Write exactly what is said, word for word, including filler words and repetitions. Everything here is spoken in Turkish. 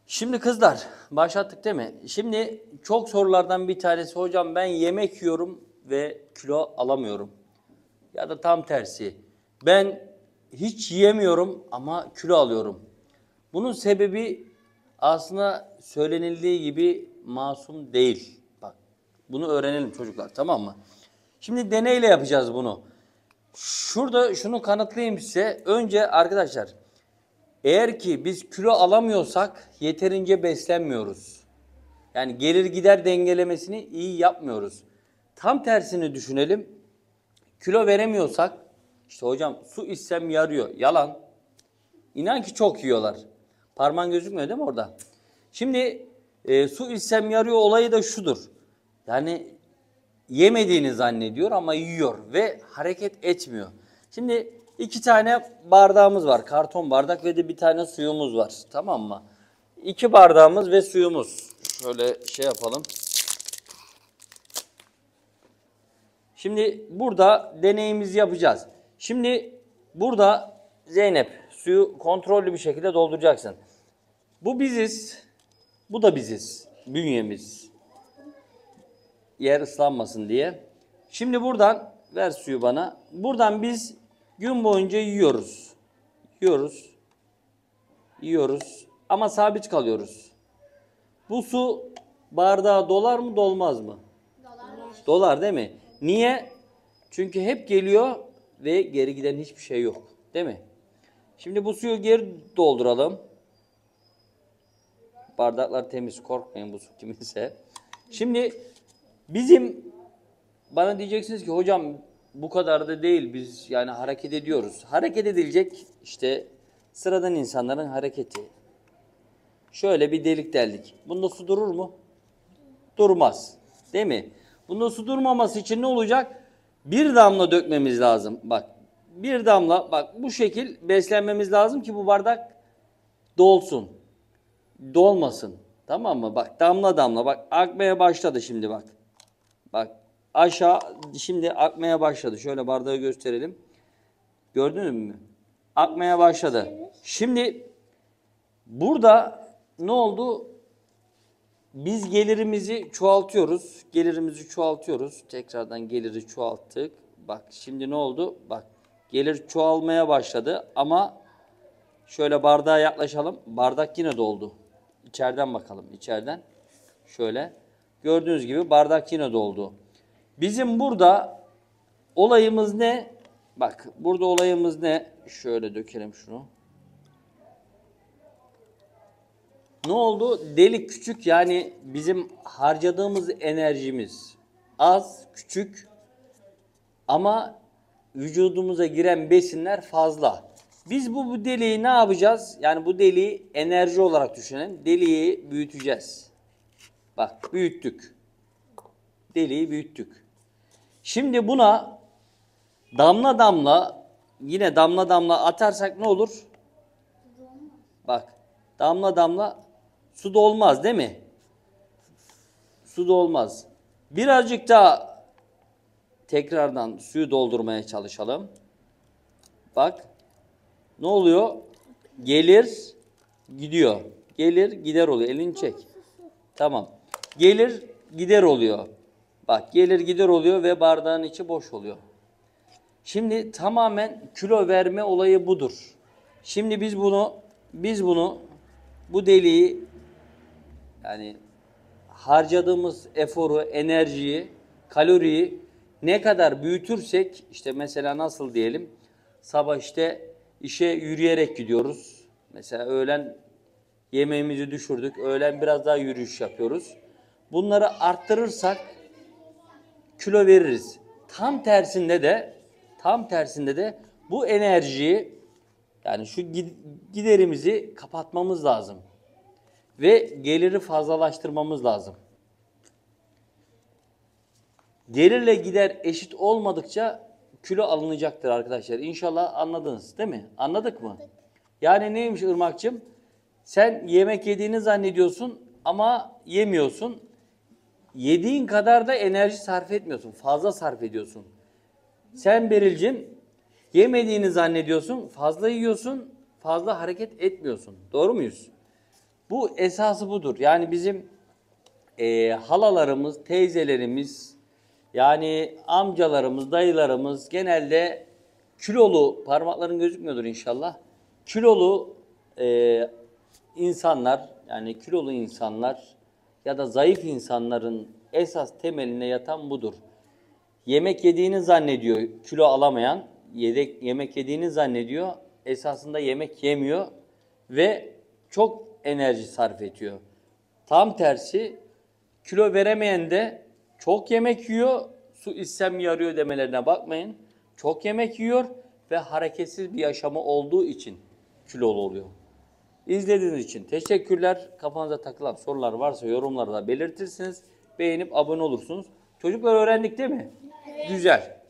Şimdi kızlar başlattık değil mi? Şimdi çok sorulardan bir tanesi hocam ben yemek yiyorum ve kilo alamıyorum. Ya da tam tersi. Ben hiç yiyemiyorum ama kilo alıyorum. Bunun sebebi aslında söylenildiği gibi masum değil. Bak bunu öğrenelim çocuklar, tamam mı? Şimdi deneyle yapacağız bunu. Şurada şunu kanıtlayayım size. Önce arkadaşlar, eğer ki biz kilo alamıyorsak yeterince beslenmiyoruz. Yani gelir gider dengelemesini iyi yapmıyoruz. Tam tersini düşünelim. Kilo veremiyorsak, işte hocam su içsem yarıyor. Yalan. İnan ki çok yiyorlar. Parmağın gözükmüyor değil mi orada? Şimdi e, su içsem yarıyor olayı da şudur. Yani yemediğini zannediyor ama yiyor ve hareket etmiyor. Şimdi iki tane bardağımız var. Karton bardak ve de bir tane suyumuz var. Tamam mı? İki bardağımız ve suyumuz. Şöyle şey yapalım. Şimdi burada deneyimizi yapacağız. Şimdi burada Zeynep suyu kontrollü bir şekilde dolduracaksın. Bu biziz. Bu da biziz. Bünyemiz. Yer ıslanmasın diye. Şimdi buradan ver suyu bana. Buradan biz gün boyunca yiyoruz. Yiyoruz. Yiyoruz. Ama sabit kalıyoruz. Bu su bardağa dolar mı dolmaz mı? Dolar. Dolar değil mi? Niye? Çünkü hep geliyor ve geri giden hiçbir şey yok. Değil mi? Şimdi bu suyu geri dolduralım. Bardaklar temiz, korkmayın bu su kiminse. Şimdi bizim bana diyeceksiniz ki hocam bu kadar da değil, biz yani hareket ediyoruz. Hareket edilecek işte sıradan insanların hareketi. Şöyle bir delik deldik. Bunda su durur mu? Durmaz. Değil mi? Bunda su durmaması için ne olacak? Bir damla dökmemiz lazım. Bak bir damla, bak bu şekil beslenmemiz lazım ki bu bardak dolsun. Dolmasın. Tamam mı? Bak damla damla, bak akmaya başladı şimdi bak. Bak aşağı şimdi akmaya başladı. Şöyle bardağı gösterelim. Gördünüz mü? Akmaya başladı. Şimdi burada ne oldu? Biz gelirimizi çoğaltıyoruz. Gelirimizi çoğaltıyoruz. Tekrardan geliri çoğalttık. Bak şimdi ne oldu? Bak gelir çoğalmaya başladı ama şöyle bardağa yaklaşalım. Bardak yine doldu. İçeriden bakalım. İçeriden. Şöyle. Gördüğünüz gibi bardak yine doldu. Bizim burada olayımız ne? Bak burada olayımız ne? Şöyle dökelim şunu. Ne oldu? Delik küçük, yani bizim harcadığımız enerjimiz az, küçük ama vücudumuza giren besinler fazla. Biz bu, bu deliği ne yapacağız? Yani bu deliği enerji olarak düşünelim. Deliği büyüteceğiz. Bak büyüttük. Deliği büyüttük. Şimdi buna damla damla, yine damla damla atarsak ne olur? Bak damla damla su da olmaz değil mi? Su da olmaz. Birazcık daha tekrardan suyu doldurmaya çalışalım. Bak ne oluyor? Gelir gidiyor. Gelir gider oluyor. Elini çek. Tamam. Gelir gider oluyor. Bak gelir gider oluyor ve bardağın içi boş oluyor. Şimdi tamamen kilo verme olayı budur. Şimdi biz bunu biz bunu bu deliği, yani harcadığımız eforu, enerjiyi, kaloriyi ne kadar büyütürsek, işte mesela nasıl diyelim, sabah işte işe yürüyerek gidiyoruz. Mesela öğlen yemeğimizi düşürdük, öğlen biraz daha yürüyüş yapıyoruz. Bunları arttırırsak kilo veririz. Tam tersinde de tam tersinde de bu enerjiyi, yani şu giderimizi kapatmamız lazım. Ve geliri fazlalaştırmamız lazım. Gelirle gider eşit olmadıkça kilo alınacaktır arkadaşlar. İnşallah anladınız değil mi? Anladık mı? Yani neymiş Irmak'cığım? Sen yemek yediğini zannediyorsun ama yemiyorsun. Yediğin kadar da enerji sarf etmiyorsun. Fazla sarf ediyorsun. Sen Beril'cim yemediğini zannediyorsun. Fazla yiyorsun. Fazla hareket etmiyorsun. Doğru muyuz? Bu esası budur. Yani bizim e, halalarımız, teyzelerimiz, yani amcalarımız, dayılarımız genelde kilolu, parmakların gözükmüyordur inşallah. Kilolu e, insanlar, yani kilolu insanlar ya da zayıf insanların esas temeline yatan budur. Yemek yediğini zannediyor, kilo alamayan, yedek, yemek yediğini zannediyor, esasında yemek yemiyor ve çok enerji sarf ediyor. Tam tersi, kilo veremeyen de çok yemek yiyor, su içsem yarıyor demelerine bakmayın. Çok yemek yiyor ve hareketsiz bir yaşamı olduğu için kilolu oluyor. İzlediğiniz için teşekkürler. Kafanıza takılan sorular varsa yorumlarda belirtirsiniz. Beğenip abone olursunuz. Çocuklar öğrendik değil mi? Evet. Güzel.